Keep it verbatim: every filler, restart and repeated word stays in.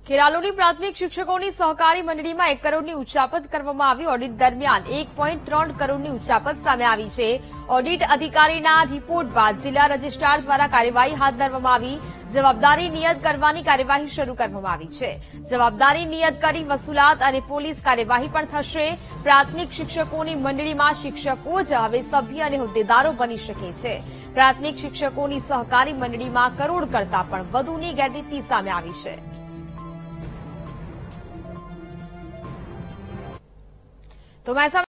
ખેરાલુની પ્રાથમિક શિક્ષકોની સહકારી મંડળીમાં એક કરોડની ઉચાપત કરવામાં આવી. ઓડિટ દરમિયાન એક પોઈન્ટ ત્રણ કરોડની ઉચાપત સામે આવી છે. ઓડિટ અધિકારીના રિપોર્ટ બાદ જિલ્લા રજિસ્ટ્રાર દ્વારા કાર્યવાહી હાથ ધરવામાં આવી. જવાબદારી નિયત કરવાની કાર્યવાહી શરૂ કરવામાં આવી છે. જવાબદારી નિયત કરી વસૂલાત અને પોલીસ કાર્યવાહી પણ થશે. પ્રાથમિક શિક્ષકોની મંડળીમાં શિક્ષકો જ હવે સભ્ય અને હોદ્દેદારો બની શકે છે. પ્રાથમિક શિક્ષકોની સહકારી મંડળીમાં કરોડ કરતાં પણ વધુની ગેરરીતિ સામે આવી છે. તો મહેસાણા